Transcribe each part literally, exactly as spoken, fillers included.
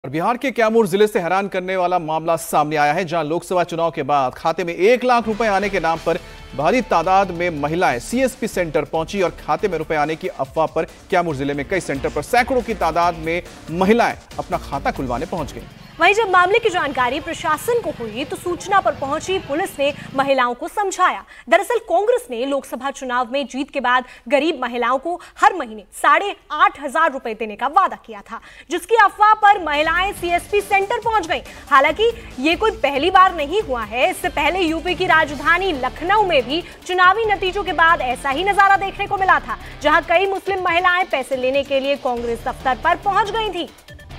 और बिहार के कैमूर जिले से हैरान करने वाला मामला सामने आया है, जहां लोकसभा चुनाव के बाद खाते में एक लाख रुपए आने के नाम पर भारी तादाद में महिलाएं सीएसपी सेंटर पहुंची और खाते में रुपए आने की अफवाह पर कैमूर जिले में कई सेंटर पर सैकड़ों की तादाद में महिलाएं अपना खाता खुलवाने पहुंच गई। वहीं जब मामले की जानकारी प्रशासन को हुई तो सूचना पर पहुंची पुलिस ने महिलाओं को समझाया। दरअसल कांग्रेस ने लोकसभा चुनाव में जीत के बाद गरीब महिलाओं को हर महीने साढ़े आठ हजार रुपए देने का वादा किया था, जिसकी अफवाह पर महिलाएं सीएसपी सेंटर पहुंच गईं। हालांकि ये कोई पहली बार नहीं हुआ है। इससे पहले यूपी की राजधानी लखनऊ में भी चुनावी नतीजों के बाद ऐसा ही नजारा देखने को मिला था, जहां कई मुस्लिम महिलाएं पैसे लेने के लिए कांग्रेस दफ्तर पर पहुंच गई थी।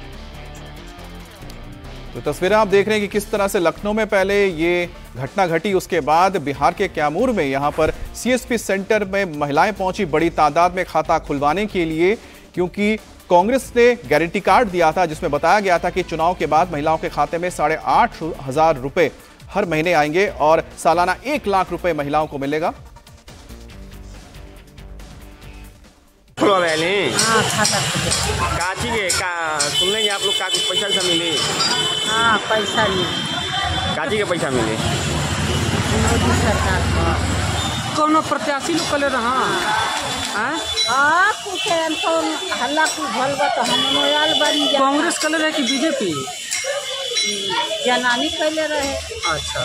तो तस्वीरें आप देख रहे हैं कि किस तरह से लखनऊ में पहले ये घटना घटी, उसके बाद बिहार के कैमूर में यहां पर सीएसपी सेंटर में महिलाएं पहुंची बड़ी तादाद में खाता खुलवाने के लिए, क्योंकि कांग्रेस ने गारंटी कार्ड दिया था जिसमें बताया गया था कि चुनाव के बाद महिलाओं के खाते में साढ़े आठ हजार रुपए हर महीने आएंगे और सालाना एक लाख रुपए महिलाओं को मिलेगा। हाँ, खाता काची के का सुनने आप लोग का कुछ पैसा से मिले? हाँ, पैसा मिले। काची के पैसा मिले? मोदी सरकार का कौन प्रत्याशी लोग कले रहा हैं? हाँ, कुछ तो हल्ला कुछ भलवा तो हम मोयाल बनी जा। कांग्रेस कले रहे कि बीजेपी? जनानी कले रहे। अच्छा।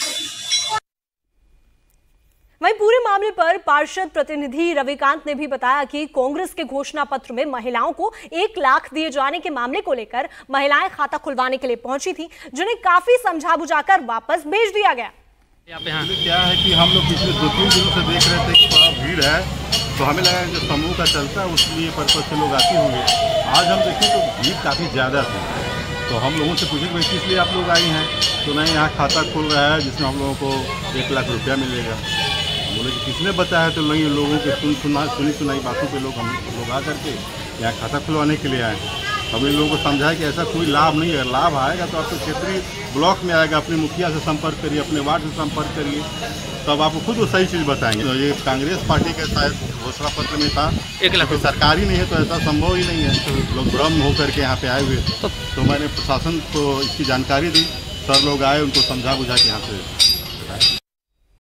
वहीं पूरे मामले पर पार्षद प्रतिनिधि रविकांत ने भी बताया कि कांग्रेस के घोषणा पत्र में महिलाओं को एक लाख दिए जाने के मामले को लेकर महिलाएं खाता खुलवाने के लिए पहुंची थी, जिन्हें काफी समझा बुझाकर वापस भेज दिया गया। यहाँ पे क्या है कि हम लोग पिछले दो तीन दिनों से देख रहे थे कि बड़ा भीड़ है, तो हमें लगा जो समूह का चलता है उसलिए पर्पज से लोग आते होंगे। आज हम देखें तो भीड़ काफ़ी ज़्यादा थी, तो हम लोगों से पूछे कि किस लिए आप लोग आई हैं, तो नहीं यहाँ खाता खुल रहा है जिसमें हम लोगों को एक लाख रुपया मिलेगा। बोले कि किसने बताया, तो नहीं लोगों के सुन सुना सुनी सुनाई बातों पे लोग हम लोग आ करके यहाँ खाता खुलवाने के लिए आए। हम इन लोगों को समझाया कि ऐसा कोई लाभ नहीं है, लाभ आएगा तो आपको क्षेत्रीय ब्लॉक में आएगा, अपने मुखिया से संपर्क करिए, अपने वार्ड से संपर्क करिए, तब आपको खुद वो सही चीज़ बताएंगे। तो ये कांग्रेस पार्टी के शायद घोषणा पत्र में था, एक लाख सरकार ही नहीं है तो ऐसा संभव ही नहीं है। तो लोग भ्रम होकर के यहाँ पे आए हुए, तो मैंने प्रशासन को इसकी जानकारी दी, सर लोग आए, उनको समझा बुझा के यहाँ से